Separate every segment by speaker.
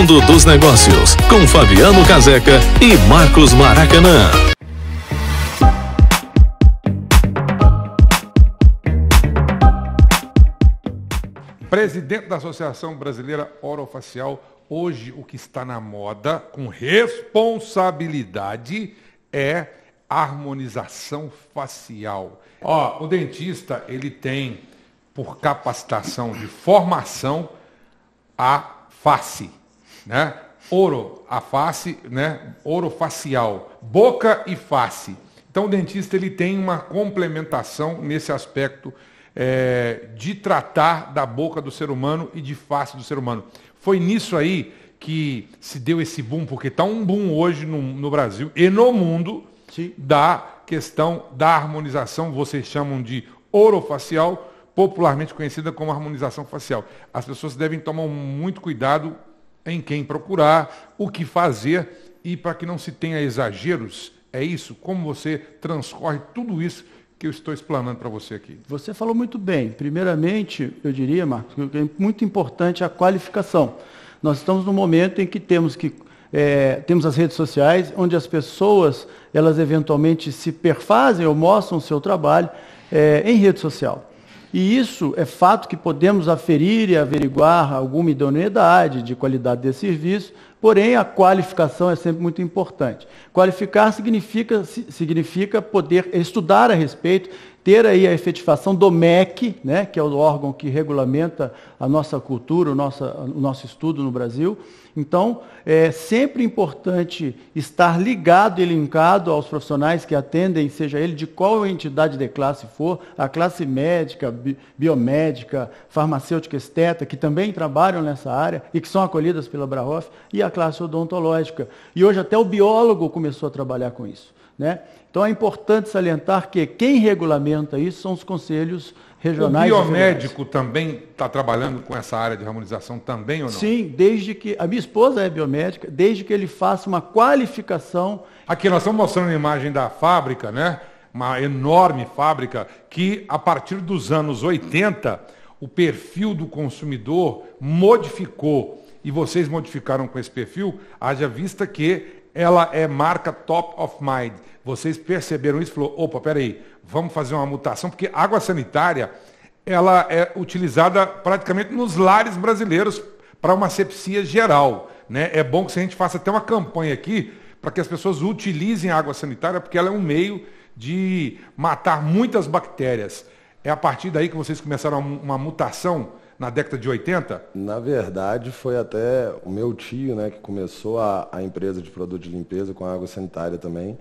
Speaker 1: Mundo dos Negócios, com Fabiano Caseca e Marcos Maracanã.
Speaker 2: Presidente da Associação Brasileira Orofacial, hoje o que está na moda, com responsabilidade, é harmonização facial. O dentista, ele tem, por capacitação de formação, a face, né? A face, né? Orofacial, boca e face. Então o dentista, ele tem uma complementação nesse aspecto de tratar da boca do ser humano e de face do ser humano. Foi nisso aí que se deu esse boom, porque está um boom hoje no Brasil e no mundo, sim, da questão da harmonização, vocês chamam de orofacial, popularmente conhecida como harmonização facial. As pessoas devem tomar muito cuidado em quem procurar, o que fazer, e para que não se tenha exageros, é isso? Como você transcorre tudo isso que eu estou explanando para você aqui?
Speaker 3: Você falou muito bem. Primeiramente, eu diria, Marcos, que é muito importante a qualificação. Nós estamos num momento em que temos as redes sociais, onde as pessoas, elas eventualmente se perfazem ou mostram o seu trabalho em rede social. E isso é fato que podemos aferir e averiguar alguma idoneidade de qualidade desse serviço, porém a qualificação é sempre muito importante. Qualificar significa poder estudar a respeito, ter aí a efetivação do MEC, né, que é o órgão que regulamenta a nossa cultura, o nosso estudo no Brasil. Então, é sempre importante estar ligado e linkado aos profissionais que atendem, seja ele de qual entidade de classe for, a classe médica, biomédica, farmacêutica, esteta, que também trabalham nessa área e que são acolhidas pela Brahof, e a classe odontológica. E hoje até o biólogo começou a trabalhar com isso, né? Então é importante salientar que quem regulamenta isso são os conselhos regionais.
Speaker 2: O biomédico também está trabalhando com essa área de harmonização também ou não?
Speaker 3: Sim, desde que... A minha esposa é biomédica, desde que ele faça uma qualificação...
Speaker 2: Aqui nós estamos mostrando a imagem da fábrica, né? Uma enorme fábrica que, a partir dos anos 80, o perfil do consumidor modificou. E vocês modificaram com esse perfil, haja vista que ela é marca top of mind. Vocês perceberam isso e falaram, opa, peraí, vamos fazer uma mutação, porque a água sanitária, ela é utilizada praticamente nos lares brasileiros para uma asepsia geral, né? É bom que a gente faça até uma campanha aqui para que as pessoas utilizem a água sanitária, porque ela é um meio de matar muitas bactérias. É a partir daí que vocês começaram uma mutação na década de 80?
Speaker 4: Na verdade, foi até o meu tio, né, que começou a empresa de produto de limpeza com água sanitária também.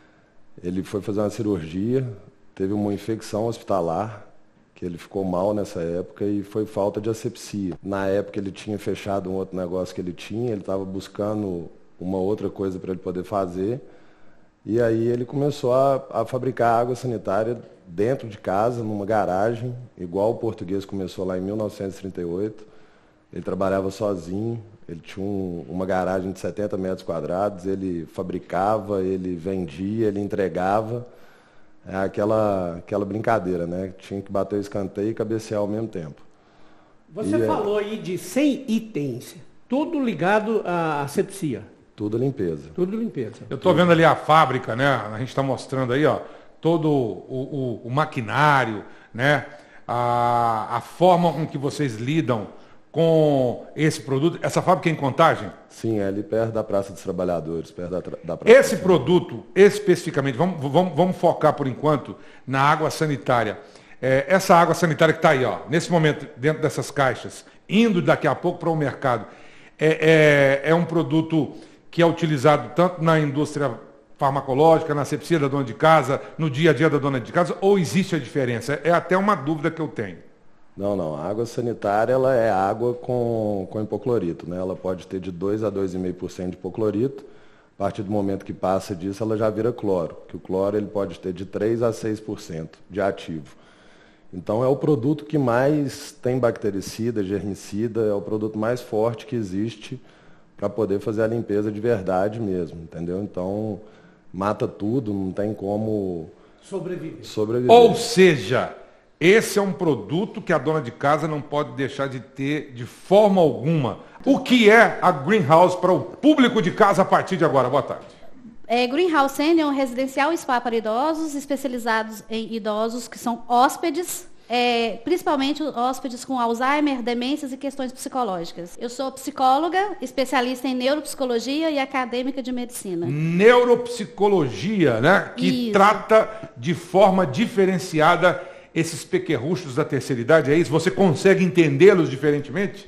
Speaker 4: Ele foi fazer uma cirurgia, teve uma infecção hospitalar, que ele ficou mal nessa época e foi falta de asepsia. Na época ele tinha fechado um outro negócio que ele estava buscando uma outra coisa para ele poder fazer. E aí ele começou a fabricar água sanitária dentro de casa, numa garagem, igual o português começou lá em 1938. Ele trabalhava sozinho, ele tinha uma garagem de 70 metros quadrados, ele fabricava, ele vendia, ele entregava. É aquela brincadeira, né? Tinha que bater o escanteio e cabecear ao mesmo tempo.
Speaker 5: Você falou aí de 100 itens, tudo ligado à asepsia.
Speaker 4: Tudo limpeza.
Speaker 5: Tudo limpeza.
Speaker 2: Eu estou vendo ali a fábrica, né? A gente está mostrando aí, ó, todo o maquinário, né? A forma com que vocês lidam com esse produto. Essa fábrica é em Contagem?
Speaker 4: Sim, é ali perto da Praça dos Trabalhadores, perto da Praça.
Speaker 2: Esse produto, especificamente, vamos focar por enquanto na água sanitária. Essa água sanitária que está aí, ó, nesse momento, dentro dessas caixas, indo daqui a pouco para o mercado, é um produto que é utilizado tanto na indústria farmacológica, na asepsia da dona de casa, no dia a dia da dona de casa, ou existe a diferença? É até uma dúvida que eu tenho.
Speaker 4: Não. A água sanitária, ela é água com hipoclorito, né? Ela pode ter de 2 a 2,5% de hipoclorito. A partir do momento que passa disso, ela já vira cloro, que o cloro ele pode ter de 3 a 6% de ativo. Então é o produto que mais tem bactericida, germicida, é o produto mais forte que existe para poder fazer a limpeza de verdade mesmo, entendeu? Então mata tudo, não tem como sobreviver.
Speaker 2: Ou seja, Esse é um produto que a dona de casa não pode deixar de ter de forma alguma. O que é a Greenhouse para o público de casa a partir de agora? Boa tarde.
Speaker 6: Greenhouse Senior é um residencial spa para idosos, especializados em idosos que são hóspedes, principalmente hóspedes com Alzheimer, demências e questões psicológicas. Eu sou psicóloga, especialista em neuropsicologia e acadêmica de medicina.
Speaker 2: Neuropsicologia, né? Que
Speaker 6: Isso.
Speaker 2: trata de forma diferenciada esses pequerruchos da terceira idade, é isso? Você consegue entendê-los diferentemente?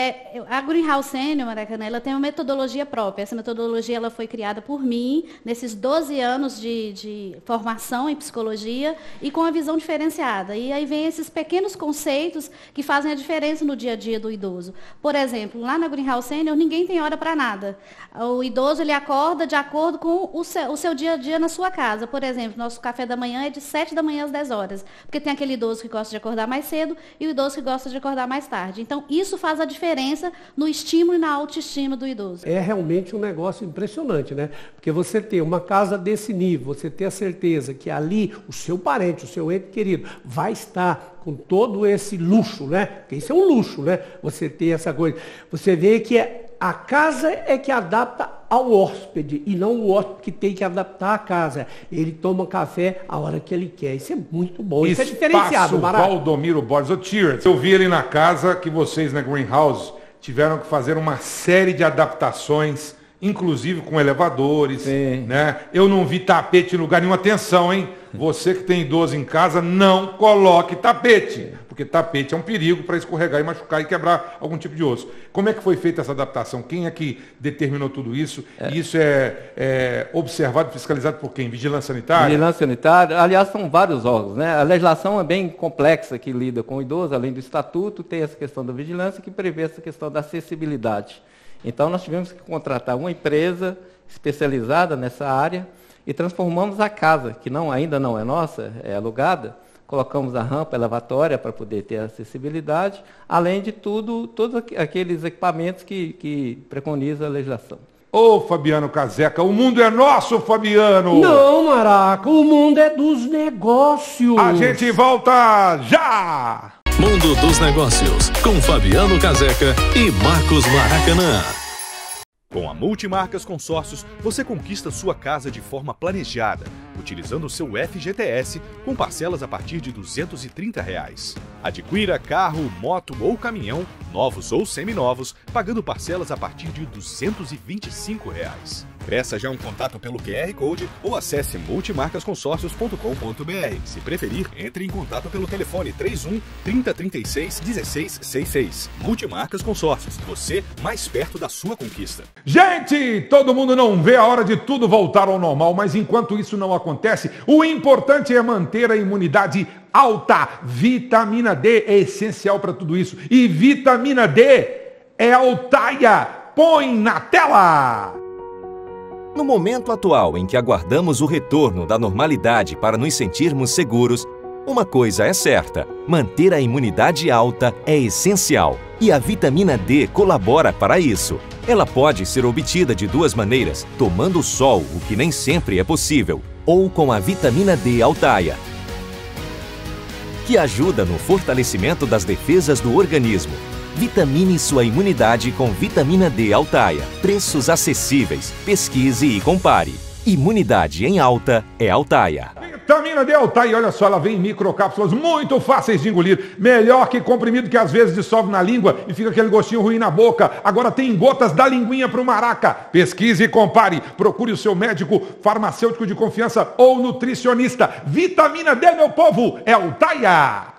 Speaker 6: A Greenhouse Senior, Maracanã, ela tem uma metodologia própria. Essa metodologia ela foi criada por mim nesses 12 anos de formação em psicologia e com a visão diferenciada. E aí vem esses pequenos conceitos que fazem a diferença no dia a dia do idoso. Por exemplo, lá na Greenhouse Senior, ninguém tem hora para nada. O idoso ele acorda de acordo com o seu dia a dia na sua casa. Por exemplo, nosso café da manhã é de 7 da manhã às 10 horas. Porque tem aquele idoso que gosta de acordar mais cedo e o idoso que gosta de acordar mais tarde. Então, isso faz a diferença no estímulo e na autoestima do idoso.
Speaker 5: É realmente um negócio impressionante, né? Porque você ter uma casa desse nível, você ter a certeza que ali o seu parente, o seu ente querido, vai estar com todo esse luxo, né? Porque isso é um luxo, né? Você ter essa coisa. Você vê que a casa é que adapta ao hóspede e não o hóspede que tem que adaptar a casa. Ele toma café a hora que ele quer. Isso é muito bom. Isso é diferenciado, Maraca.
Speaker 2: Valdomiro Borges. Cheers. Eu vi ele na casa que vocês na Greenhouse tiveram que fazer uma série de adaptações, inclusive com elevadores, né? Eu não vi tapete em lugar nenhum. Atenção, hein? Você que tem idoso em casa, não coloque tapete, porque tapete é um perigo para escorregar e machucar e quebrar algum tipo de osso. Como é que foi feita essa adaptação? Quem é que determinou tudo isso? E isso é observado e fiscalizado por quem? Vigilância Sanitária?
Speaker 7: Vigilância Sanitária. Aliás, são vários órgãos, né? A legislação é bem complexa que lida com o idoso, além do estatuto, tem essa questão da vigilância que prevê essa questão da acessibilidade. Então, nós tivemos que contratar uma empresa especializada nessa área e transformamos a casa, que ainda não é nossa, é alugada, colocamos a rampa elevatória para poder ter acessibilidade, além de todos aqueles equipamentos que preconiza a legislação.
Speaker 2: Ô, Fabiano Caseca, o mundo é nosso, Fabiano!
Speaker 5: Não, Maraca, o mundo é dos negócios.
Speaker 2: A gente volta já!
Speaker 1: Mundo dos Negócios, com Fabiano Caseca e Marcos Maracanã.
Speaker 8: Com a Multimarcas Consórcios, você conquista sua casa de forma planejada, utilizando o seu FGTS com parcelas a partir de R$ 230. Adquira carro, moto ou caminhão, novos ou seminovos, pagando parcelas a partir de R$ 225. Peça já um contato pelo QR Code ou acesse multimarcasconsórcios.com.br. Se preferir, entre em contato pelo telefone 31 3036 1666. Multimarcas Consórcios, você mais perto da sua conquista.
Speaker 2: Gente, todo mundo não vê a hora de tudo voltar ao normal, mas enquanto isso não acontece, o importante é manter a imunidade alta. Vitamina D é essencial para tudo isso. E vitamina D é Altaia. Põe na tela!
Speaker 9: No momento atual em que aguardamos o retorno da normalidade para nos sentirmos seguros, uma coisa é certa: manter a imunidade alta é essencial. E a vitamina D colabora para isso. Ela pode ser obtida de duas maneiras: tomando sol, o que nem sempre é possível, ou com a vitamina D Altaia, que ajuda no fortalecimento das defesas do organismo. Vitamine sua imunidade com vitamina D Altaia. Preços acessíveis. Pesquise e compare. Imunidade em alta é Altaia.
Speaker 2: Vitamina D Altaia, olha só, ela vem em microcápsulas muito fáceis de engolir. Melhor que comprimido que às vezes dissolve na língua e fica aquele gostinho ruim na boca. Agora tem gotas da linguinha pro Maraca. Pesquise e compare. Procure o seu médico, farmacêutico de confiança ou nutricionista. Vitamina D, meu povo, é Altaia.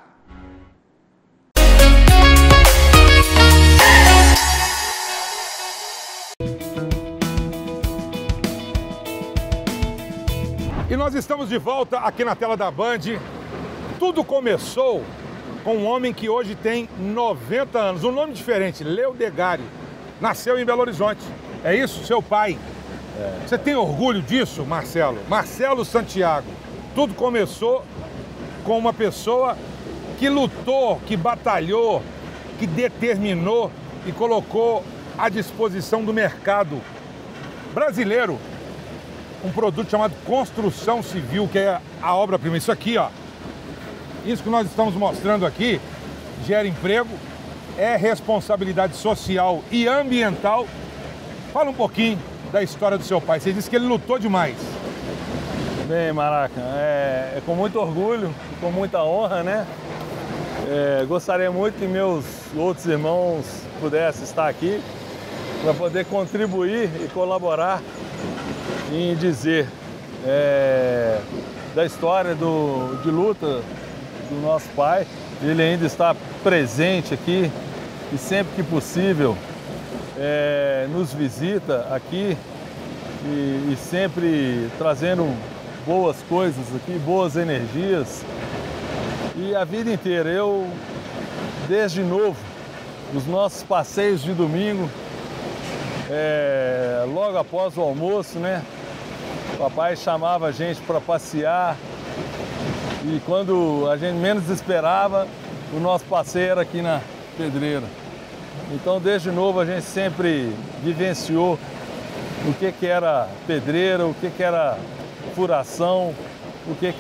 Speaker 2: E nós estamos de volta aqui na tela da Band. Tudo começou com um homem que hoje tem 90 anos. Um nome diferente, Leo Degari. Nasceu em Belo Horizonte. É isso, seu pai? Você tem orgulho disso, Marcelo? Marcelo Santiago. Tudo começou com uma pessoa que lutou, que batalhou, que determinou e colocou à disposição do mercado brasileiro um produto chamado construção civil, que é a obra-prima. Isso aqui, ó, isso que nós estamos mostrando aqui gera emprego, é responsabilidade social e ambiental. Fala um pouquinho da história do seu pai. Você disse que ele lutou demais.
Speaker 10: Bem, Maraca, é com muito orgulho, com muita honra, né? Gostaria muito que meus outros irmãos pudessem estar aqui para poder contribuir e colaborar em dizer da história de luta do nosso pai. Ele ainda está presente aqui e sempre que possível nos visita aqui e sempre trazendo boas coisas aqui, boas energias. E a vida inteira, eu desde novo, nos nossos passeios de domingo, logo após o almoço, né? O papai chamava a gente para passear e quando a gente menos esperava, o nosso passeio era aqui na Pedreira. Então, desde novo, a gente sempre vivenciou o que era pedreira, o que era furação, o que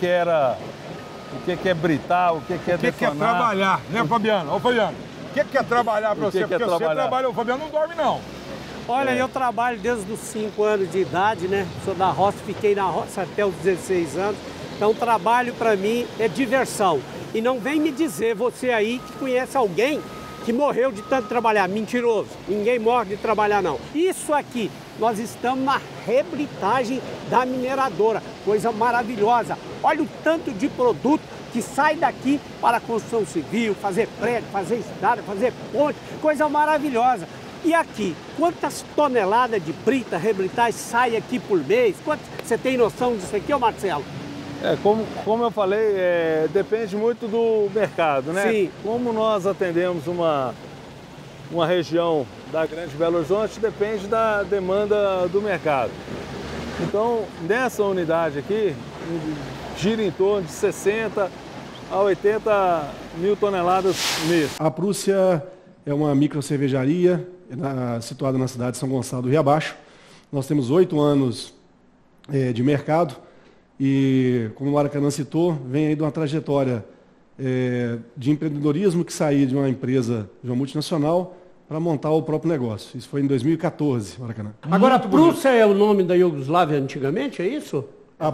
Speaker 10: é britar, o que é detonar.
Speaker 2: O que é trabalhar, né, Fabiano? Ô, Fabiano, o que é trabalhar para você? Porque você trabalha, o Fabiano não dorme, não.
Speaker 5: Olha, eu trabalho desde os 5 anos de idade, né? Sou da roça, fiquei na roça até os 16 anos. Então, trabalho para mim é diversão. E não vem me dizer, você aí que conhece alguém que morreu de tanto trabalhar. Mentiroso. Ninguém morre de trabalhar, não. Isso aqui, nós estamos na rebritagem da mineradora. Coisa maravilhosa. Olha o tanto de produto que sai daqui para a construção civil, fazer prédio, fazer estrada, fazer ponte. Coisa maravilhosa. E aqui, quantas toneladas de brita, rebritagem sai aqui por mês? Você tem noção disso aqui, ô Marcelo?
Speaker 10: Como eu falei, depende muito do mercado, né?
Speaker 5: Sim.
Speaker 10: Como nós atendemos uma região da Grande Belo Horizonte, depende da demanda do mercado. Então, nessa unidade aqui, gira em torno de 60 a 80 mil toneladas mês.
Speaker 11: A Prússia é uma microcervejaria situada na cidade de São Gonçalo do Riabaixo. Nós temos 8 anos de mercado. E, como o Maracanã citou, vem aí de uma trajetória de empreendedorismo que saiu de uma empresa, de uma multinacional, para montar o próprio negócio. Isso foi em 2014, Maracanã.
Speaker 5: Agora, a Prússia é o nome da Iugoslávia antigamente, é isso?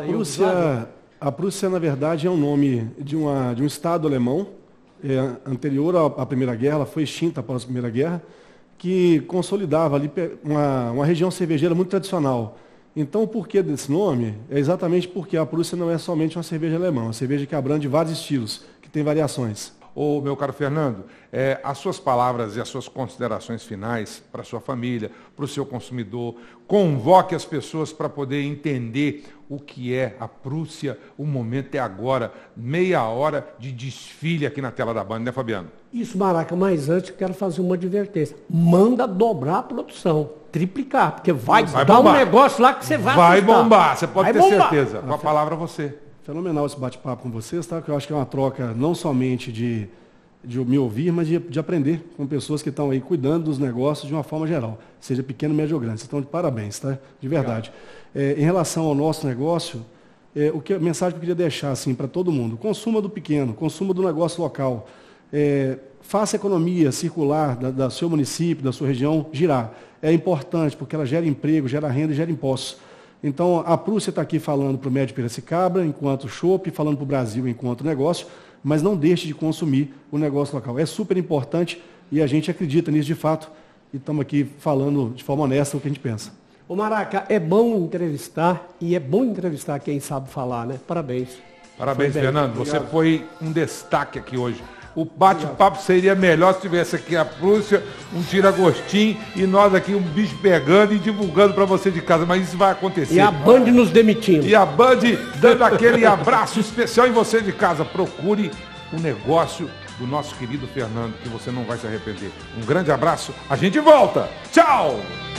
Speaker 11: A Prússia, na verdade, é um nome de um estado alemão, anterior à Primeira Guerra, ela foi extinta após a Primeira Guerra, que consolidava ali uma região cervejeira muito tradicional. Então, o porquê desse nome é exatamente porque a Prússia não é somente uma cerveja alemã, uma cerveja que abrange vários estilos, que tem variações.
Speaker 2: Ô, meu caro Fernando, as suas palavras e as suas considerações finais para a sua família, para o seu consumidor, convoque as pessoas para poder entender o que é a Prússia. O momento é agora, meia hora de desfile aqui na tela da Band, né, Fabiano?
Speaker 5: Isso, Maraca, mas antes eu quero fazer uma advertência. Manda dobrar a produção, triplicar, porque vai dar bombar. Um negócio lá que você vai assustar.
Speaker 2: Bombar, você pode ter certeza. Com a palavra você.
Speaker 11: Fenomenal esse bate-papo com vocês, tá? Que eu acho que é uma troca não somente de me ouvir, mas de aprender com pessoas que estão aí cuidando dos negócios de uma forma geral, seja pequeno, médio ou grande. Vocês estão de parabéns, tá? De verdade. Em relação ao nosso negócio, a mensagem que eu queria deixar assim, para todo mundo: consuma do pequeno, consuma do negócio local. Faça a economia circular do seu município, da sua região, girar. É importante, porque ela gera emprego, gera renda e gera impostos. Então, a Prússia está aqui falando para o Médio Piracicaba, enquanto chopp, falando para o Brasil enquanto negócio, mas não deixe de consumir o negócio local. É super importante e a gente acredita nisso de fato e estamos aqui falando de forma honesta o que a gente pensa.
Speaker 5: Ô Maraca, é bom entrevistar e é bom entrevistar quem sabe falar, né? Parabéns.
Speaker 2: Parabéns, Fernando. Você foi um destaque aqui hoje. O bate-papo seria melhor se tivesse aqui a Prússia, um tira-gostinho e nós aqui um bicho pegando e divulgando para você de casa. Mas isso vai acontecer.
Speaker 5: E a Band nos demitindo.
Speaker 2: E a Band dando aquele abraço especial em você de casa. Procure o negócio do nosso querido Fernando, que você não vai se arrepender. Um grande abraço. A gente volta. Tchau!